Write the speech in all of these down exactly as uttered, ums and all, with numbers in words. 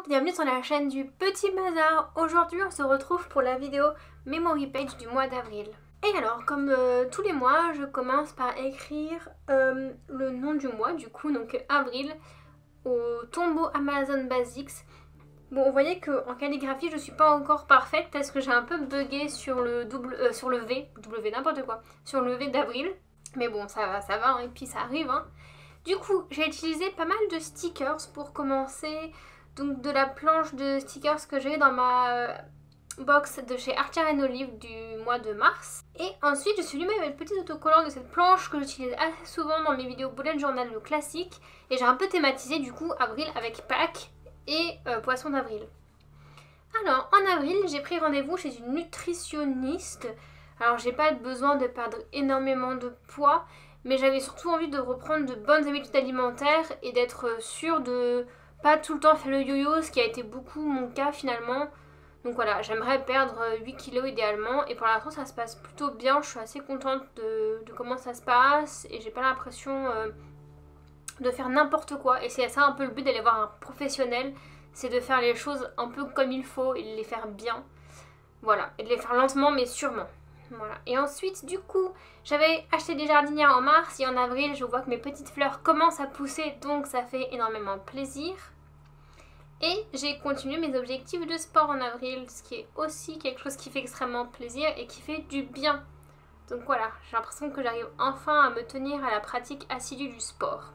bienvenue sur la chaîne du Petit Bazar. Aujourd'hui on se retrouve pour la vidéo Memory Page du mois d'avril. Et alors comme euh, tous les mois je commence par écrire euh, le nom du mois du coup, donc avril, au tombeau Amazon Basics. Bon, vous voyez qu'en calligraphie je suis pas encore parfaite parce que j'ai un peu bugué sur le, double, euh, sur le V, W n'importe quoi, sur le V d'avril. Mais bon ça va, ça va hein, et puis ça arrive hein. Du coup j'ai utilisé pas mal de stickers pour commencer. Donc de la planche de stickers que j'ai dans ma box de chez Archer and Olive du mois de mars. Et ensuite je suis allumée avec le petit autocollant de cette planche que j'utilise assez souvent dans mes vidéos bullet journal le classique. Et j'ai un peu thématisé du coup avril avec Pâques et euh, poisson d'avril. Alors en avril j'ai pris rendez-vous chez une nutritionniste. Alors j'ai pas besoin de perdre énormément de poids, mais j'avais surtout envie de reprendre de bonnes habitudes alimentaires et d'être sûre de pas tout le temps faire le yo-yo, ce qui a été beaucoup mon cas finalement. Donc voilà, j'aimerais perdre huit kilos idéalement et pour l'instant ça se passe plutôt bien. Je suis assez contente de, de comment ça se passe et j'ai pas l'impression euh, de faire n'importe quoi. Et c'est ça un peu le but d'aller voir un professionnel, c'est de faire les choses un peu comme il faut et de les faire bien. Voilà, et de les faire lentement mais sûrement. Voilà. Et ensuite du coup j'avais acheté des jardinières en mars et en avril je vois que mes petites fleurs commencent à pousser, donc ça fait énormément plaisir. Et j'ai continué mes objectifs de sport en avril, ce qui est aussi quelque chose qui fait extrêmement plaisir et qui fait du bien. Donc voilà, j'ai l'impression que j'arrive enfin à me tenir à la pratique assidue du sport.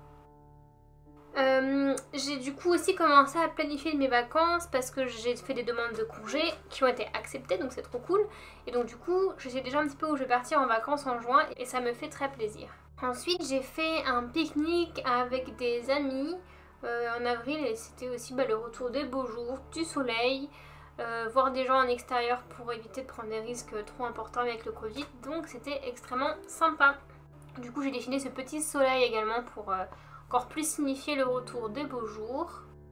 Euh, j'ai du coup aussi commencé à planifier mes vacances parce que j'ai fait des demandes de congés qui ont été acceptées, donc c'est trop cool. Et donc du coup je sais déjà un petit peu où je vais partir en vacances en juin et ça me fait très plaisir. Ensuite j'ai fait un pique-nique avec des amis euh, en avril et c'était aussi bah, le retour des beaux jours, du soleil, euh, voir des gens en extérieur pour éviter de prendre des risques trop importants avec le Covid, donc c'était extrêmement sympa. Du coup j'ai dessiné ce petit soleil également pour euh, encore plus signifier le retour des beaux jours.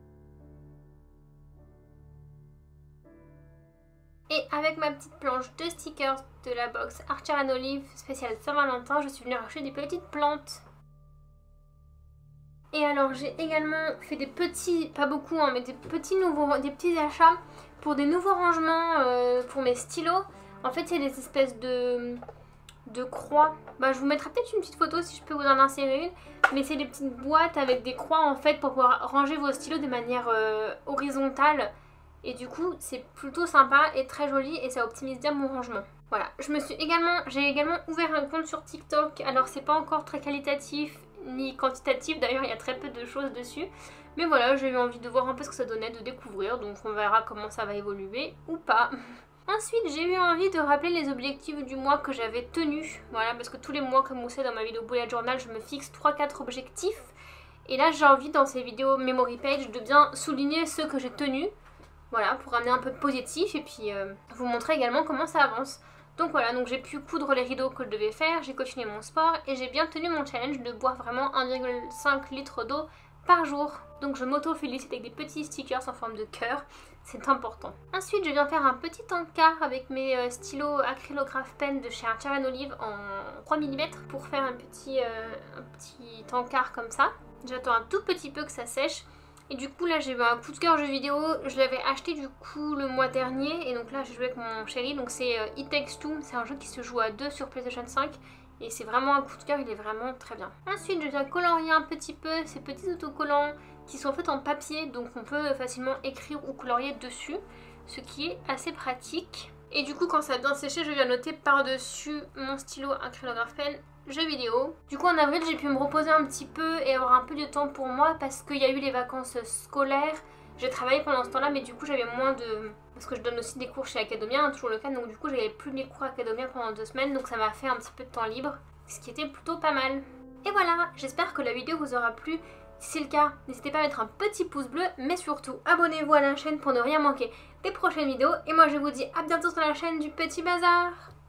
Et avec ma petite planche de stickers de la box Archer and Olive spéciale Saint-Valentin, je suis venue acheter des petites plantes. Et alors j'ai également fait des petits, pas beaucoup hein, mais des petits nouveaux, des petits achats pour des nouveaux rangements euh, pour mes stylos. En fait c'est des espèces de... de croix. Bah, je vous mettrai peut-être une petite photo si je peux vous en insérer une. Mais c'est des petites boîtes avec des croix en fait pour pouvoir ranger vos stylos de manière euh, horizontale. Et du coup c'est plutôt sympa et très joli et ça optimise bien mon rangement. Voilà, je me suis également, j'ai également ouvert un compte sur TikTok. Alors c'est pas encore très qualitatif ni quantitatif, d'ailleurs il y a très peu de choses dessus. Mais voilà, j'ai eu envie de voir un peu ce que ça donnait, de découvrir. Donc on verra comment ça va évoluer ou pas. Ensuite j'ai eu envie de rappeler les objectifs du mois que j'avais tenus. Voilà, parce que tous les mois comme vous savez dans ma vidéo bullet journal je me fixe trois quatre objectifs. Et là j'ai envie dans ces vidéos memory page de bien souligner ceux que j'ai tenus. Voilà, pour amener un peu de positif et puis euh, vous montrer également comment ça avance. Donc voilà, donc j'ai pu coudre les rideaux que je devais faire, j'ai continué mon sport et j'ai bien tenu mon challenge de boire vraiment un virgule cinq litres d'eau par jour. Donc je m'auto-félicite avec des petits stickers en forme de cœur, c'est important. Ensuite je viens faire un petit encart avec mes euh, stylos acrylographe pen de chez Archer and Olive en trois millimètres pour faire un petit, euh, un petit encart comme ça. J'attends un tout petit peu que ça sèche. Et du coup là j'ai eu un coup de cœur jeu vidéo, je l'avais acheté du coup le mois dernier et donc là j'ai joué avec mon chéri, donc c'est euh, It Takes Two, c'est un jeu qui se joue à deux sur PlayStation cinq et c'est vraiment un coup de cœur, il est vraiment très bien. Ensuite je viens colorier un petit peu ces petits autocollants qui sont faits en papier, donc on peut facilement écrire ou colorier dessus, ce qui est assez pratique. Et du coup quand ça a bien séché je viens noter par dessus mon stylo acrylographe pen jeux vidéo. Du coup en avril j'ai pu me reposer un petit peu et avoir un peu de temps pour moi parce qu'il y a eu les vacances scolaires. J'ai travaillé pendant ce temps là mais du coup j'avais moins de... parce que je donne aussi des cours chez Academia, hein, toujours le cas, donc du coup j'avais plus mes cours Academia pendant deux semaines, donc ça m'a fait un petit peu de temps libre, ce qui était plutôt pas mal. Et voilà, j'espère que la vidéo vous aura plu. Si c'est le cas, n'hésitez pas à mettre un petit pouce bleu, mais surtout abonnez-vous à la chaîne pour ne rien manquer des prochaines vidéos. Et moi je vous dis à bientôt sur la chaîne du Petit Bazar.